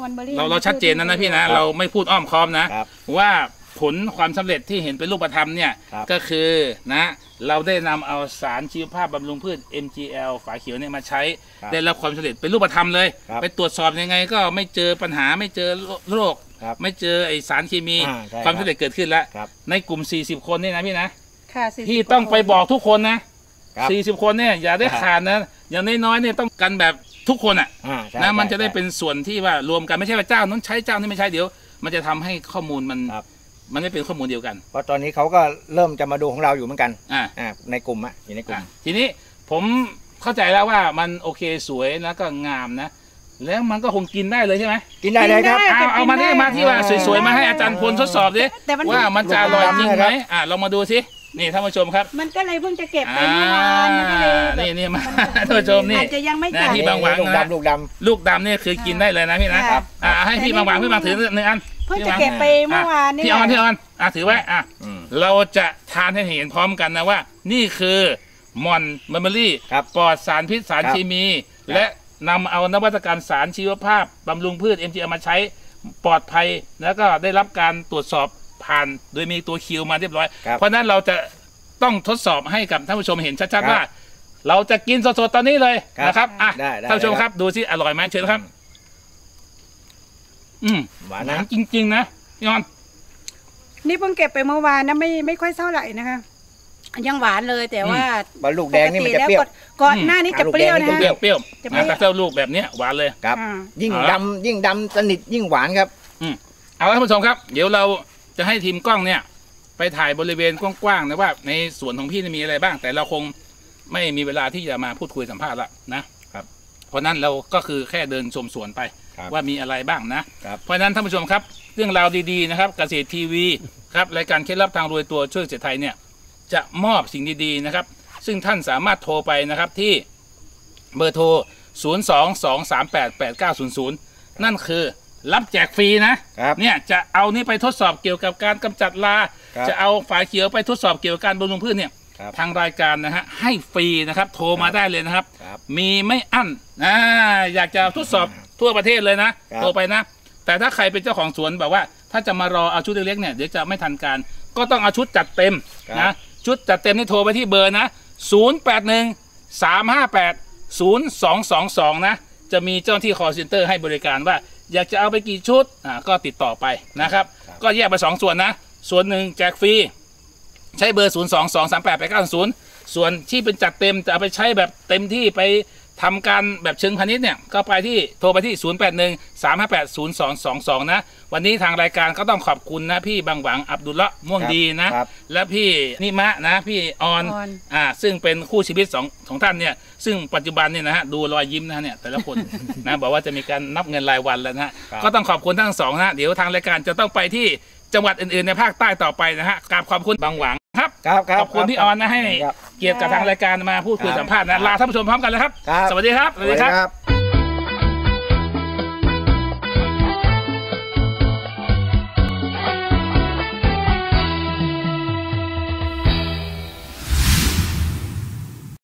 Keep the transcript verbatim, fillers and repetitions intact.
อนเบอรี่เราเราชัดเจนนะนะพี่นะเราไม่พูดอ้อมค้อมนะว่าผลความสำเร็จที่เห็นเป็นรูปธรรมเนี่ยก็คือนะเราได้นำเอาสารชีวภาพบำรุงพืช เอ็ม จี แอล ฝาเขียวเนี่ยมาใช้ได้รับความสำเร็จเป็นรูปธรรมเลยไปตรวจสอบยังไงก็ไม่เจอปัญหาไม่เจอโรคไม่เจอไอสารเคมีความสำเร็จเกิดขึ้นแล้วในกลุ่มสี่สิบคนนี่นะพี่นะพี่ต้องไปบอกทุกคนนะสี่สิบคนเนี่ยอย่าได้ขาดนะอย่างน้อยๆเนี่ยต้องกันแบบทุกคนอ่ะนะมันจะได้เป็นส่วนที่ว่ารวมกันไม่ใช่ว่าเจ้านั้นใช้เจ้านี้ไม่ใช่เดี๋ยวมันจะทำให้ข้อมูลมันมันไม่เป็นข้อมูลเดียวกันเพราะตอนนี้เขาก็เริ่มจะมาดูของเราอยู่เหมือนกันอ่าในกลุ่มอ่ะอยู่ในกลุ่มทีนี้ผมเข้าใจแล้วว่ามันโอเคสวยแล้วก็งามนะแล้วมันก็คงกินได้เลยใช่ไหมกินได้เลยครับเอาเอามาที่มาที่ว่าสวยๆมาให้อาจารย์พลทดสอบดิว่ามันจะอร่อยจริงไหมอ่าลองมาดูสินี่ท่านผู้ชมครับมันก็เลยเพิ่งจะเก็บไปเมื่อวานนี่นี่มาท่านผู้ชมนี่อาจจะยังไม่จัดที่บางหวังนะลูกดำลูกดำนี่คือกินได้เลยนะพี่นะครับอ่าให้พี่บางหวังพี่บางถือหนึ่งอันเพิ่งจะเก็บไปเมื่อวานนี่พี่ออนพี่ออนอ่ะถือไว้อ่ะเราจะทานให้เห็นพร้อมกันนะว่านี่คือมอนเมมโมรี่ปลอดสารพิษสารเคมีและนำเอานวัตกรรมสารชีวภาพบำรุงพืช เอ็ม จี แอล มาใช้ปลอดภัยแล้วก็ได้รับการตรวจสอบผ่านโดยมีตัวคิวมาเรียบร้อยเพราะนั้นเราจะต้องทดสอบให้กับท่านผู้ชมเห็นชัดๆว่าเราจะกินสดๆตอนนี้เลยนะครับอ่ะท่านผู้ชมครับดูสิอร่อยไหมเชิญครับอืมหวานนะจริงๆนะพี่ออนนี่เพิ่งเก็บไปเมื่อวานนะไม่ไม่ค่อยเท่าไหร่นะคะยังหวานเลยแต่ว่าบรรลุแดงนี่มันจะเปรี้ยวก่อนหน้านี้จะเปรี้ยวนะเปรี้ยวเปรี้ยวแต่เจ้าลูกแบบนี้หวานเลยครับยิ่งดำยิ่งดำสนิทยิ่งหวานครับอืมเอาท่านผู้ชมครับเดี๋ยวเราจะให้ทีมกล้องเนี่ยไปถ่ายบริเวณกว้างๆนะว่าในสวนของพี่มีอะไรบ้างแต่เราคงไม่มีเวลาที่จะมาพูดคุยสัมภาษณ์ละนะครับเพราะนั้นเราก็คือแค่เดินชมสวนไปว่ามีอะไรบ้างนะเพราะนั้นท่านผู้ชมครับเรื่องราวดีๆนะครับเกษตรทีวีครับรายการเคล็ดลับทางรวยตัวช่วยเกษตรไทยเนี่ยจะมอบสิ่งดีๆนะครับซึ่งท่านสามารถโทรไปนะครับที่เบอร์โทรศูนย์ สอง สอง สาม แปด แปด เก้า ศูนย์ ศูนย์นั่นคือรับแจกฟรีนะเนี่ยจะเอานี่ไปทดสอบเกี่ยวกับการกำจัดราจะเอาฝาเขียวไปทดสอบเกี่ยวกับการบำรุงพืชเนี่ยทางรายการนะฮะให้ฟรีนะครับโทรมาได้เลยนะครับมีไม่อั้นนะอยากจะทดสอบทั่วประเทศเลยนะโทรไปนะแต่ถ้าใครเป็นเจ้าของสวนแบบว่าถ้าจะมารอเอาชุดเล็กๆเนี่ยเดี๋ยวจะไม่ทันการก็ต้องเอาชุดจัดเต็มนะชุดจัดเต็มนี่โทรไปที่เบอร์นะศูนย์ แปด หนึ่ง สาม ห้า แปด ศูนย์ สอง สอง สองนะจะมีเจ้าหน้าที่ call center ให้บริการว่าอยากจะเอาไปกี่ชุดอ่าก็ติดต่อไปนะครับก็แยกไปสองส่วนนะส่วนหนึ่งแจกฟรีใช้เบอร์ศูนย์ สอง สอง สาม แปด แปด เก้า ศูนย์ส่วนที่เป็นจัดเต็มจะเอาไปใช้แบบเต็มที่ไปทำการแบบเชิงพาณิชย์เนี่ยก็ไปที่โทรไปที่ศูนย์ แปด หนึ่ง สาม ห้า แปด ศูนย์ สอง สอง สองนะวันนี้ทางรายการก็ต้องขอบคุณนะพี่บางหวังอับดุลละม่วงดีนะและพี่นิมะนะพี่ออนอ่าซึ่งเป็นคู่ชีวิตสองของท่านเนี่ยซึ่งปัจจุบันเนี่ยนะฮะดูรอยยิ้มนะเนี่ยแต่ละคนนะบอกว่าจะมีการนับเงินรายวันแล้วนะก็ต้องขอบคุณทั้งสองนะเดี๋ยวทางรายการจะต้องไปที่จังหวัดอื่นๆในภาคใต้ต่อไปนะฮะกราบขอบคุณบางหวังครับขอบคุณพี่ออนนะให้เกียรติกับทางรายการมาพูดคุยสัมภาษณ์นะลาท่านผู้ชมพร้อมกันเลยครับสวัสดีครับสวัสดีครับ